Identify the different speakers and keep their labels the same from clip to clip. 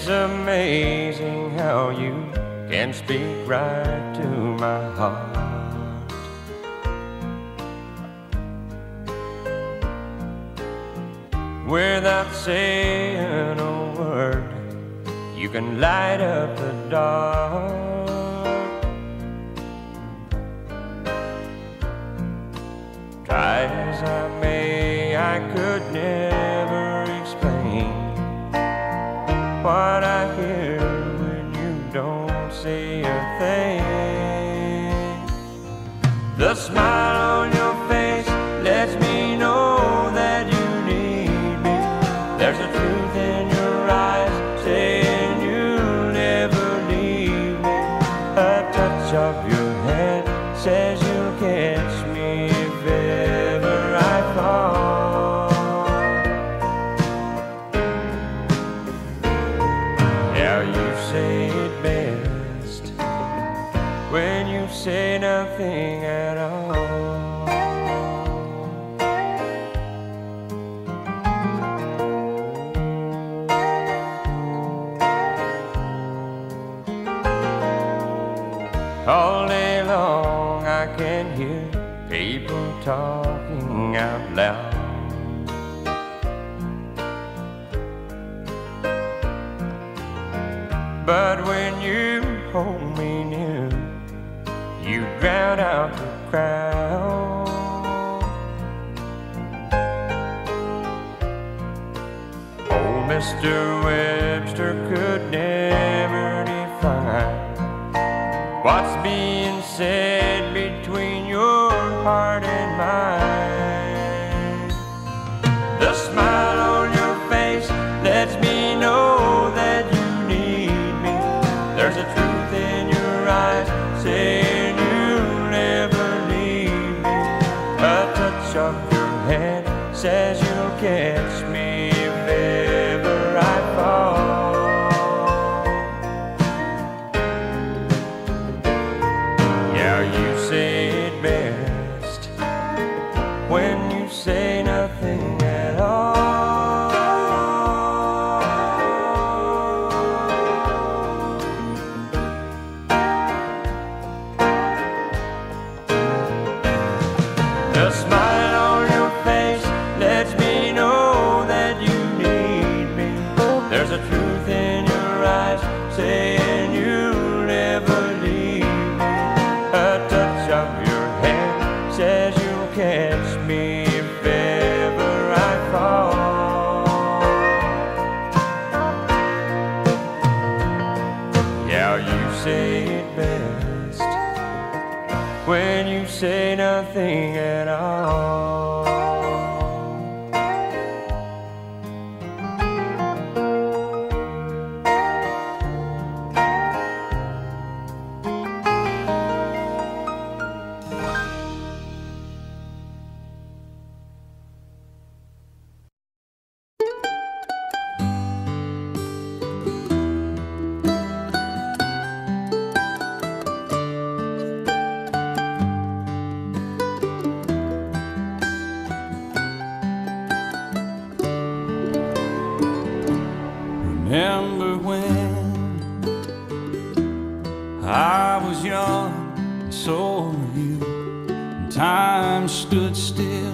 Speaker 1: It's amazing how you can speak right to my heart. Without saying a word, you can light up the dark. Try as I may, I could never explain what I hear when you don't say a thing. The smile on your face lets me know that you need me. There's a truth in your eyes saying you'll never leave me. A touch of your hand says you'll catch me if ever I fall. Now you say it best when you say nothing at all. All day long I can hear people talking out loud. But when you hold me near, you drown out the crowd. Old Mr. Webster could never define what's being said between your heart and mine. The smile on your face lets me know that you need me. There's a truth in your eyes saying you'll never leave me. A touch of your hand says you'll catch me if ever I fall. Yeah, you say it best when you say nothing at all. The smile on your face lets me know that you need me. There's a truth in your eyes saying you'll never leave me. A touch of your hand says you'll catch me if ever I fall. Yeah, you say it best when you say nothing at all.
Speaker 2: Remember when I was young and so were you, and time stood still,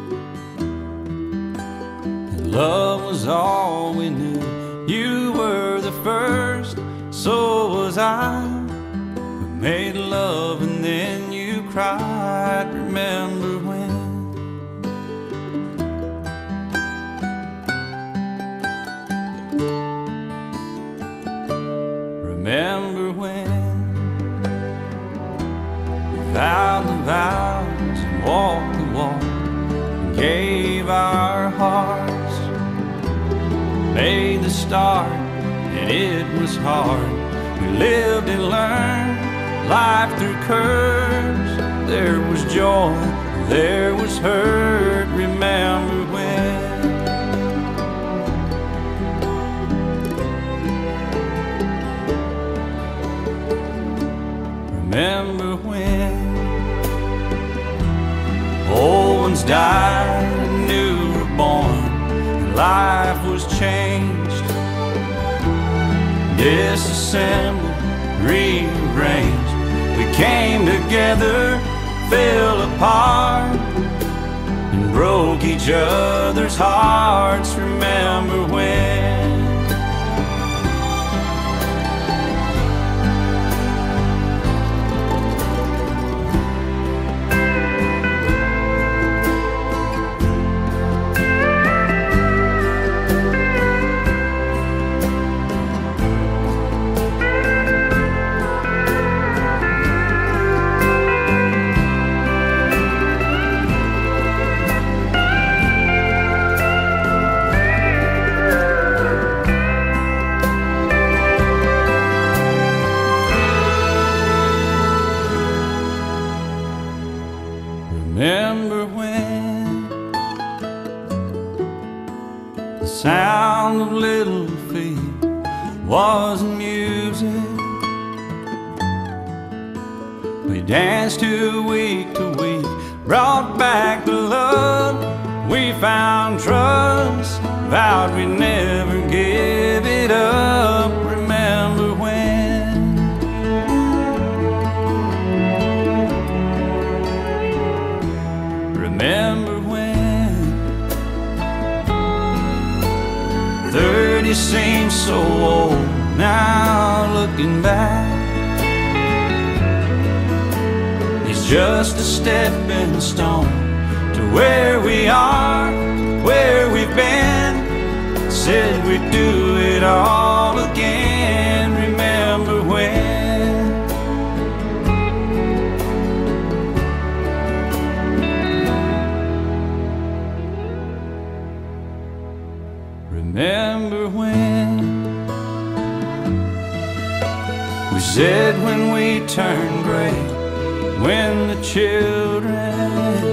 Speaker 2: and love was all we knew. You were the first, so was I. We made love and then you cried. Remember when? Remember when we vowed the vows and walked the walk and gave our hearts, made the start and it was hard. We lived and learned life through curves. There was joy, there was hurt. Remember when? Remember when old ones died and new were born, and life was changed. disassembled, rearranged. We came together, fell apart, and broke each other's hearts. Remember when? Remember when the sound of little feet was music? We danced to week, brought back the love. We found trust, vowed we'd never give it up. Remember when? Remember when 30 seems so old now, looking back. It's just a stepping stone to where we are, where we've been. Said we'd do it all again. Remember when? Remember when we said when we turn gray, when the children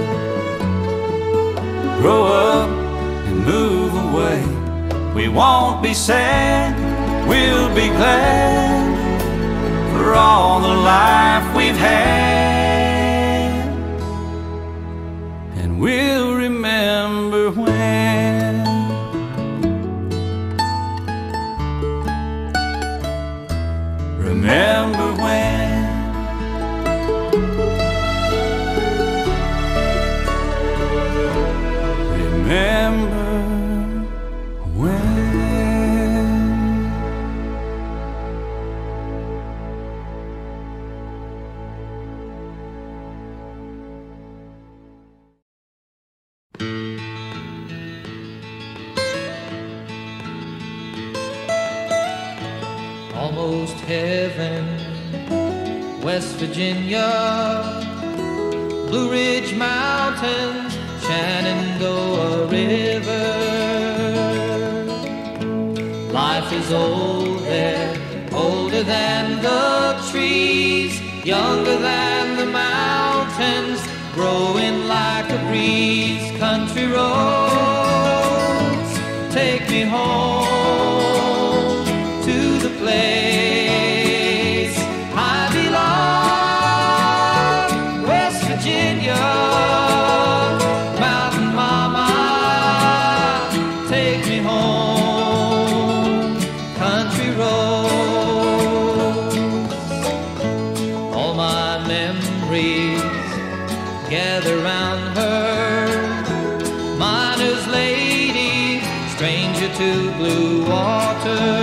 Speaker 2: grow up and move away, we won't be sad, we'll be glad for all the life we've had. And we'll remember when. Remember when? Remember when?
Speaker 3: Almost heaven, West Virginia, Blue Ridge Mountains, Shenandoah River. Life is old there, older than the trees, younger than the mountains, growing like a breeze. Country roads, take me home to the place I belong, West Virginia. Mountain mama, take me home. Country roads, all my memories gather round her. Miner's lady, stranger to blue water,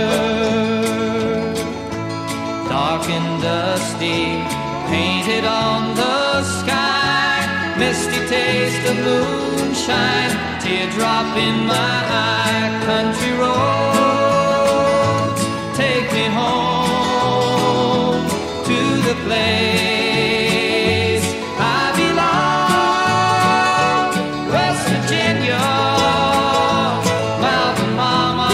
Speaker 3: dark and dusty, painted on the sky, misty taste of moonshine, teardrop in my eye. Country roads, take me home to the place I belong, West Virginia. Mountain mama,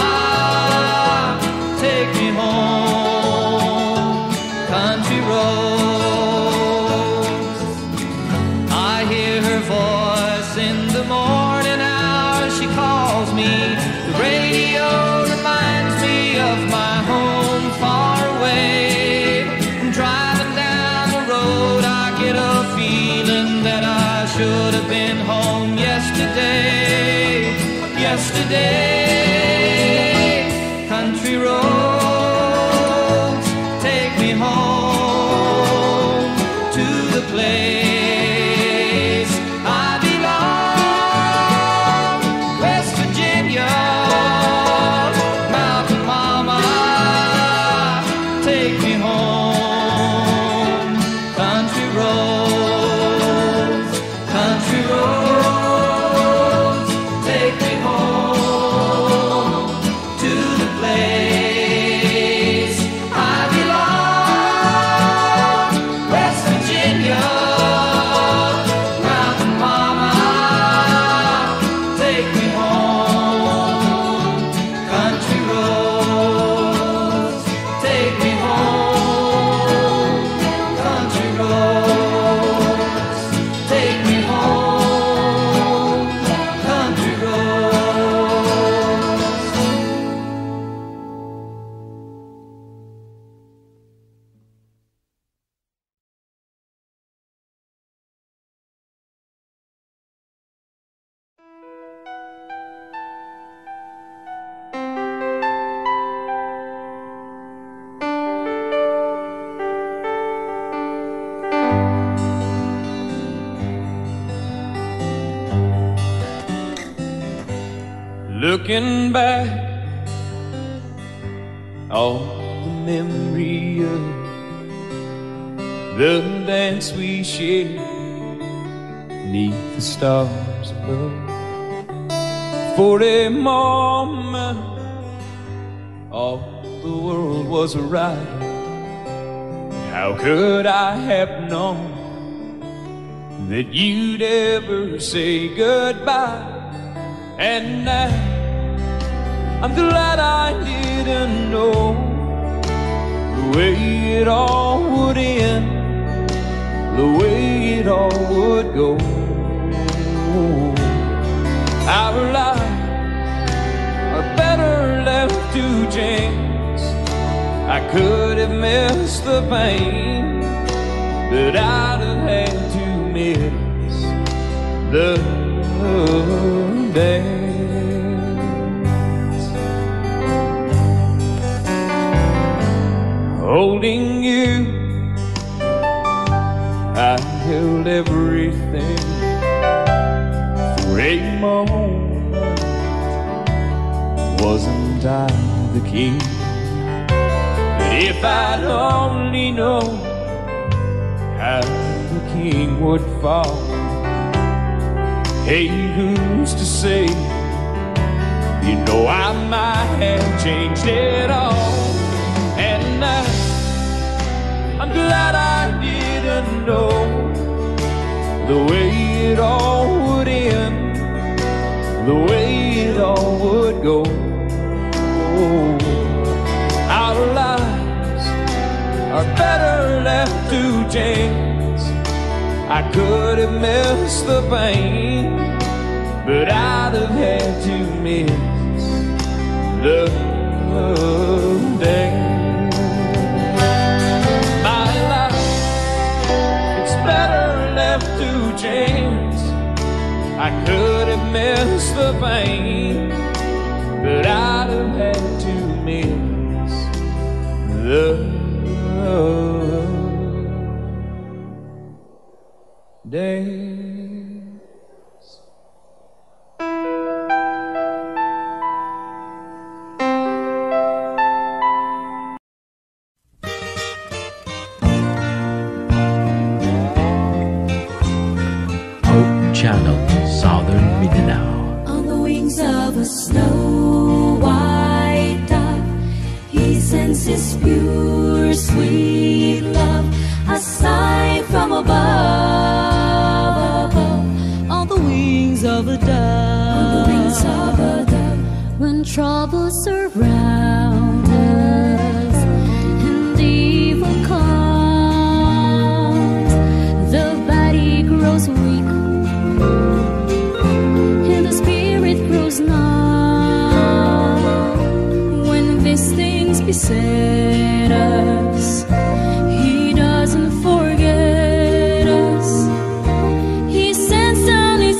Speaker 3: take me home. Country roads, I hear her voice in the morning hours. She calls me, the radio reminds me of my home far away. Driving down the road, I get a feeling that I should have been home yesterday, yesterday. Country roads, Looking back, all the memory of the dance we shared beneath the stars above. For a moment, all the world was right. How could I have known that you'd ever say goodbye? And now I'm glad I didn't know the way it all would end, the way it all would go. Our lives are better left to chance. I could have missed the pain, but I'd have had to miss the dance. Holding you, I held everything. For a moment, wasn't I the king? But if I'd only known how the king would fall, hey, who's to say? You know I might have changed it all. And now I'm glad I didn't know the way it all would end, the way it all would go. Our lives are better left to chance. I could have missed the pain, but I'd have had to miss the day. My life, it's better left to chance. I could have missed the pain, but I'd have had to miss the days.
Speaker 4: Hope Channel, Southern Mindanao.
Speaker 5: On the wings of a snow white dove, he sends his pure sweet love, a sign from above, on the wings of a dove, on the wings of a dove. When troubles surround us and evil comes, the body grows weak and the spirit grows numb. When these things beset us, he doesn't forget us. He sends down his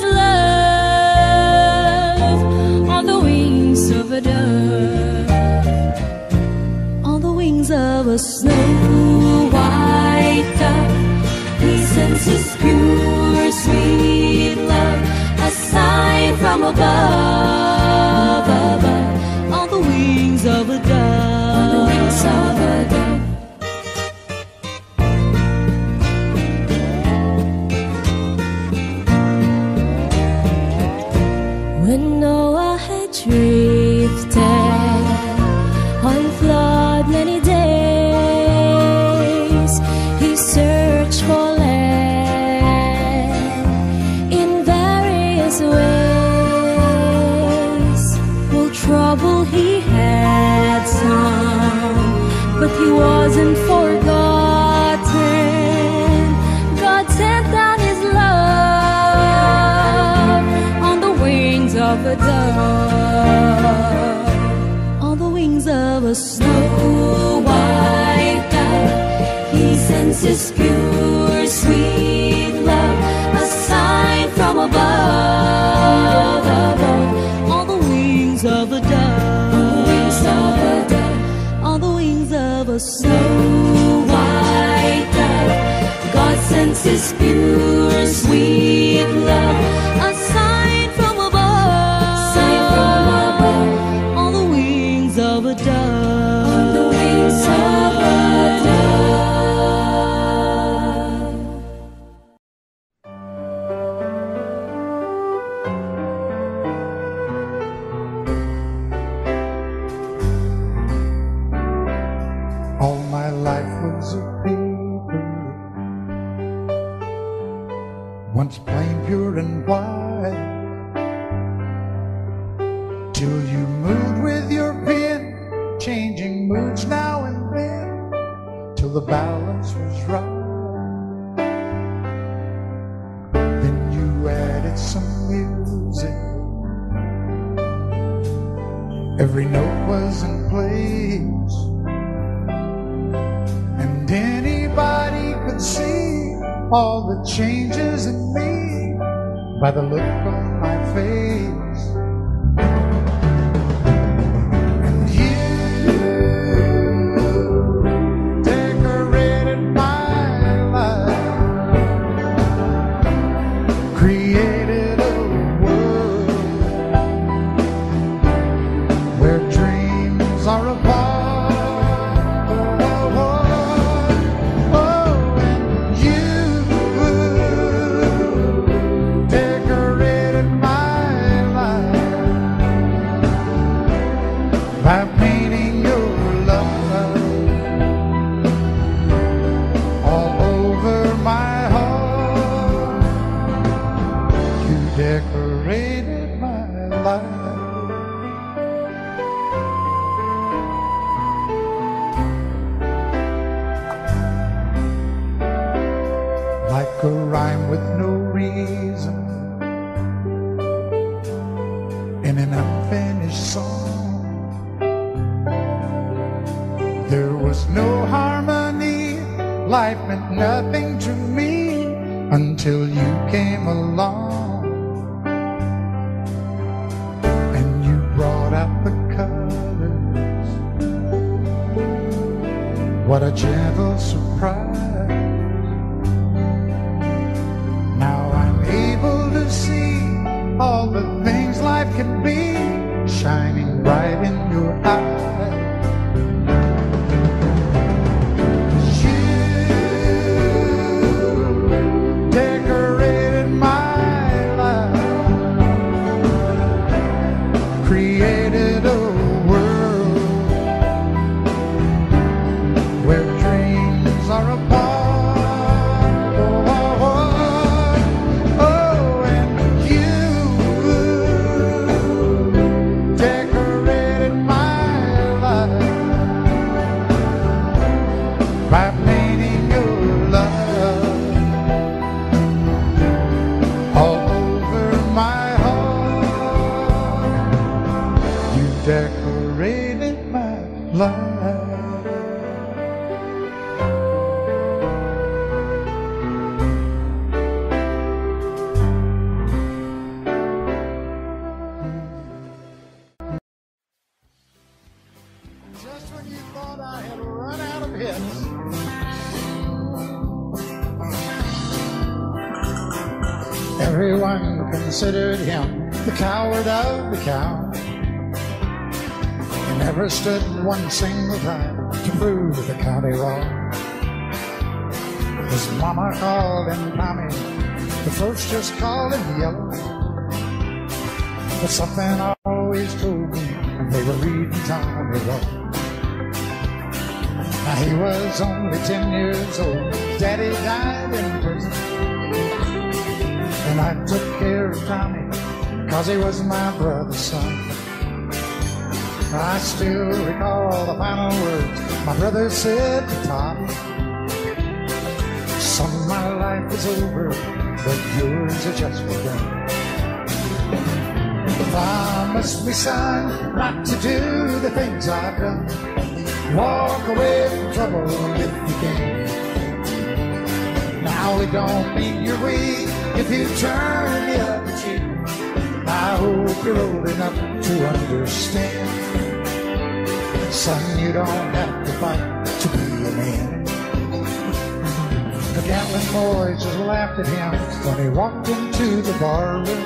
Speaker 5: love on the wings of a dove, on the wings of a snow white dove. He sends his pure sweet love, a sign from above, on the wings of a dove, on the wings of a dove. When Noah had drifted on flood many days, he searched for land in various ways. Well, trouble he had some, but he wasn't forgotten. God sent down his love on the wings of a dove, on the wings of a snow white dove. He sends his pure sweet love, a sign from above, on the wings of a dove, on the wings of a dove, on the wings of a snow white dove. God sends his pure sweet love, a sign from above, sign from above,
Speaker 6: once plain, pure, and white, till you moved with your pen, changing moods now and then, till the balance was right. Then you added some music, every note was in place, and anybody could see all the changes in me by the look on my face. And you decorated my life, created a world where dreams are apart. By painting your love all over my heart, you decorated my life. Like a rhyme with no reason in an unfinished song, there was no harmony, life meant nothing to me until you came along. And you brought out the colors, what a gentle surprise. Now I'm able to see all the things life can be, shining bright in your eyes. Created a world where dreams are apart. Oh, and you decorated my life by painting your love all over my decorated my life. Just when you thought I had run out of hits, everyone considered him the coward of the cow. Never stood one single time to prove the county wrong. His mama called him Tommy, the folks just called him Yellow. But something always told me they were reading Tommy wrong. Now he was only 10 years old, Daddy died in prison, and I took care of Tommy 'cause he was my brother's son. I still recall the final words my brother said to Tommy. Son, my life is over, but yours are just begun. Promise me, son, not to do the things I've done. Walk away from trouble if you can. Now it don't mean you're weak if you turn the other cheek. I hope you're old enough to understand. Son, you don't have to fight to be a man. The gambling boys just laughed at him when he walked into the bar room.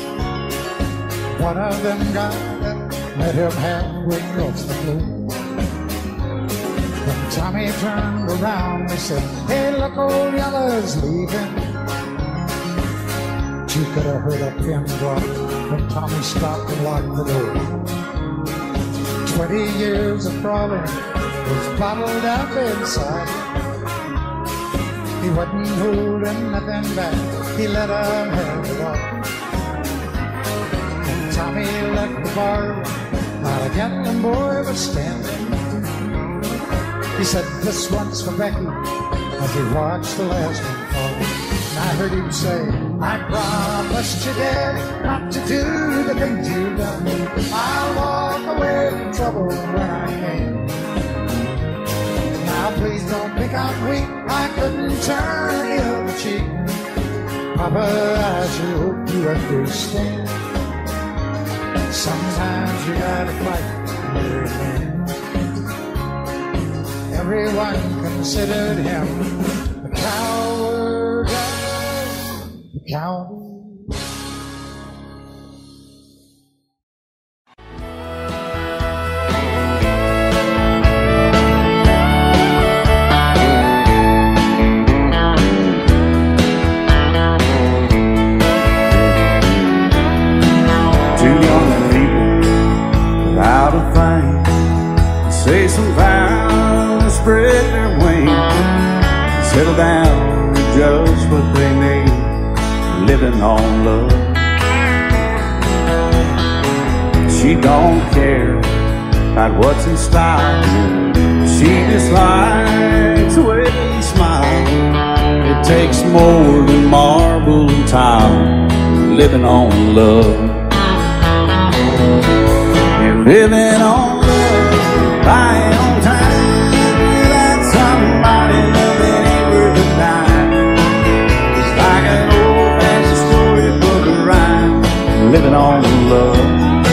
Speaker 6: One of them got up, let him halfway across the floor. When Tommy turned around, they said, "Hey, look, old Yellow's leaving." You could have heard a pin drop when Tommy stopped and locked the door. 20 years of crawling was bottled up inside. He wasn't holding nothing back, he let her have it all. And Tommy left the bar while a gambling boy was standing. He said, "This one's for Becky," as he watched the last one fall. And I heard him say, "I promised you, Dad, not to do the things you've done. I'll walk away from trouble when I can. Now please don't think I'm weak, I couldn't turn the other cheek. Papa, I sure hope you understand. Sometimes you gotta fight for your man." Everyone considered him the coward of the county.
Speaker 2: Say some vows, spread their wings, settle down to just what they need, living on love. She don't care about what's in style, she just likes the way you smile. It takes more than marble and tile, living on love. You're living on buying on time without somebody loving ain't worth a dime. It's like an old-fashioned storybook of rhyme, living on love.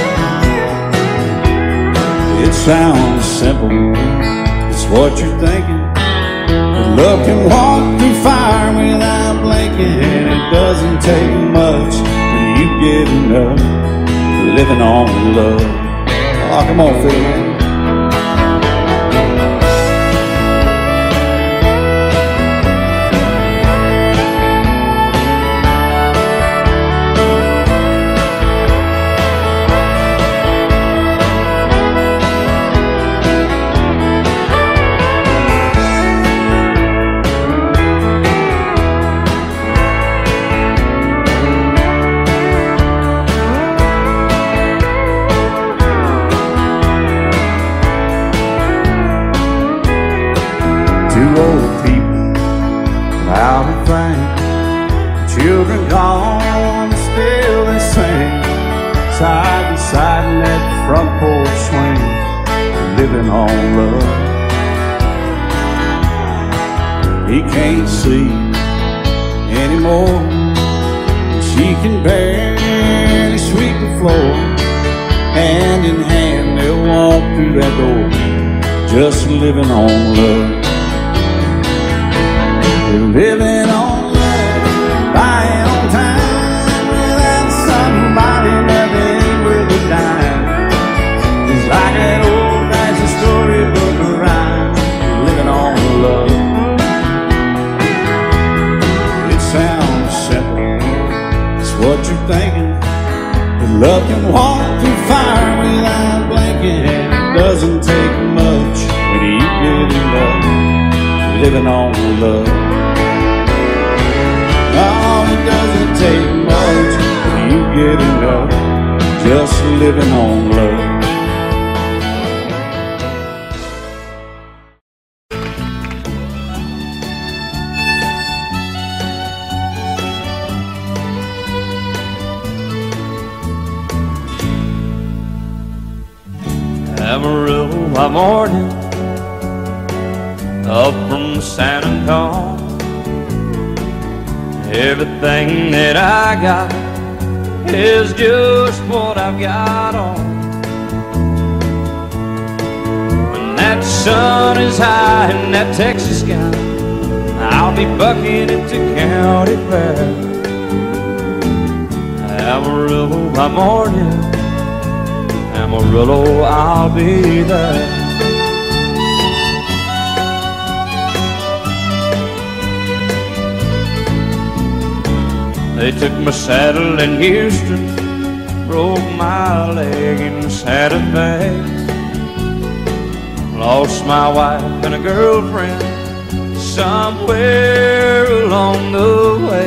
Speaker 2: It sounds simple, it's what you're thinking. But love can walk through fire without blinking. It doesn't take much when you get enough, living on love. Oh, come on, Phil, man. Old people without a thing, children gone, still they sing, side by side in that front porch swing, living on love. He can't see anymore, she can barely sweep the floor. Hand in hand they'll walk through that door, just living on love. Living on love, buying on time without somebody loving ain't worth a dime. It's like an old-fashioned storybook of rhyme, living on love. It sounds simple, it's what you're thinking. But love can walk through fire without blinking. And it doesn't take much when you get in love, living on love. Oh, it doesn't take much when you get enough, just living on love.
Speaker 1: Amarillo by morning, up from San Antonio. Everything that I got is just what I've got on. When that sun is high in that Texas sky, I'll be bucking into county fair. Amarillo by morning, Amarillo, I'll be there. They took my saddle in Houston, broke my leg in Santa Fe. Lost my wife and a girlfriend somewhere away.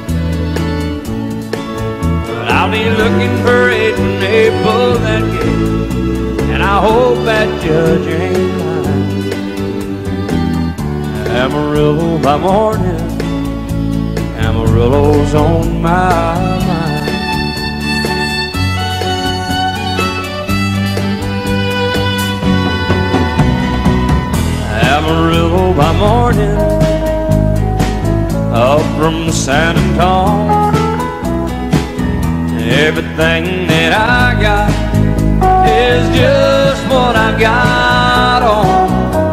Speaker 1: But I'll be looking for it when they pull that gate, and I hope that judge ain't lying. Amarillo by morning, Amarillo's on my mind. Amarillo by morning, up from the San Antonio. Everything that I got is just what I got on.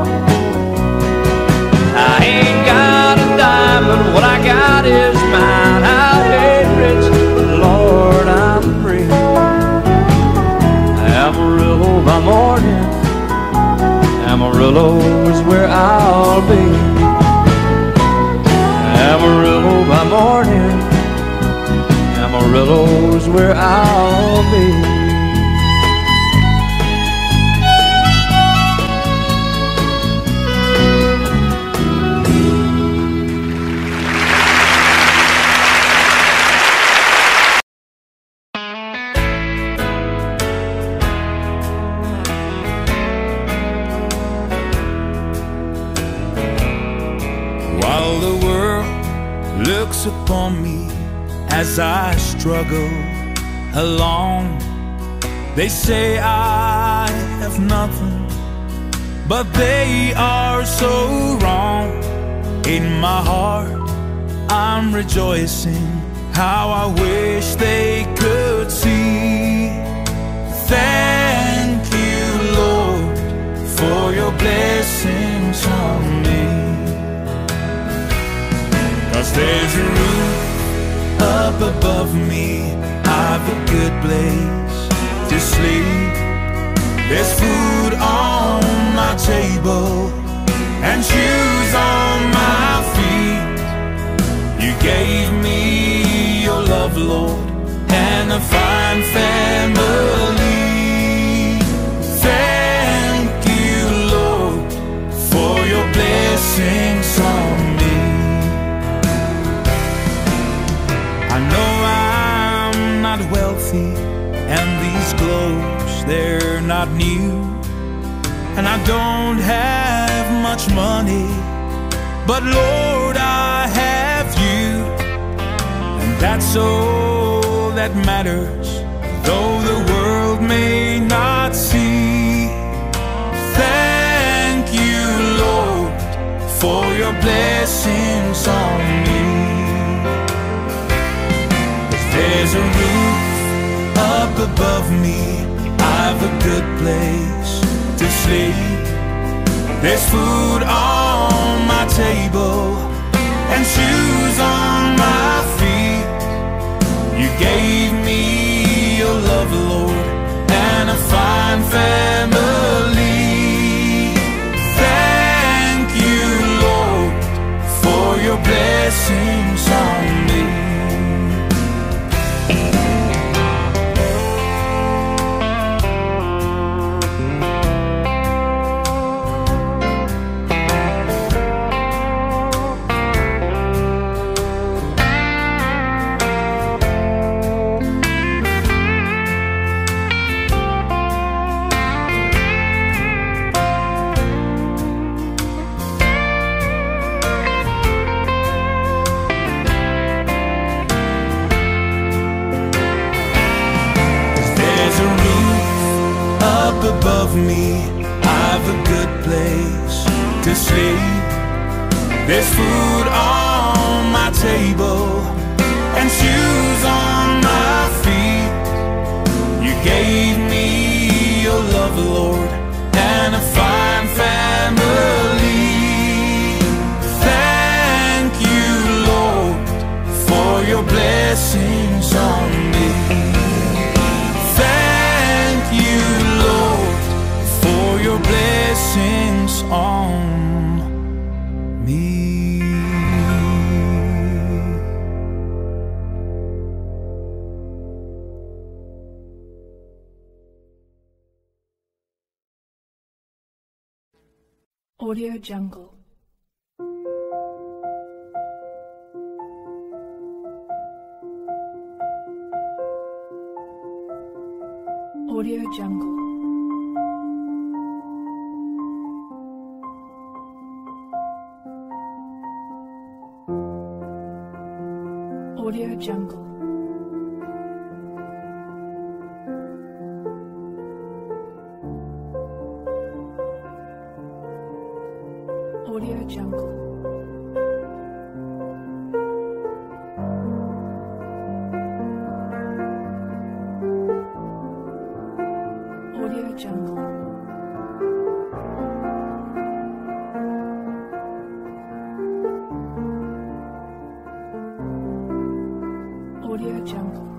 Speaker 1: I ain't got a dime, but what I got is mine. I ain't rich, but Lord, I'm free. Amarillo by morning, Amarillo is where I'll be. Amarillo by morning, Amarillo is where I'll be.
Speaker 2: While the world looks upon me as I struggle along, they say I have nothing, but they are so wrong. In my heart I'm rejoicing, how I wish they could see. Thank you, Lord, for your blessings on me. 'Cause there's a roof up above me, I've a good place to sleep. There's food on my table and shoes on my feet. You gave me your love, Lord, and a fine family. Thank you, Lord, for your blessings on me. I know I'm not wealthy, and these clothes, they're not new, and I don't have much money, but Lord, I have you, and that's all that matters, though the world may not see. Thank you, Lord, for your blessings on me. There's a roof up above me, I've a good place to sleep. There's food on my table and shoes on my feet. You gave me your love, Lord, and a fine family. Thank you, Lord, for your blessings on me. Above me, I've a good place to sleep. There's food on my table and shoes on my feet. You gave me your love, Lord, and a fine family. Thank you, Lord, for your blessings on me. Thank you, Lord, for your blessings on me.
Speaker 7: Audio Jungle. Audio Jungle. Audio Jungle. Audio Jungle. Audio Jungle. Audio Jungle.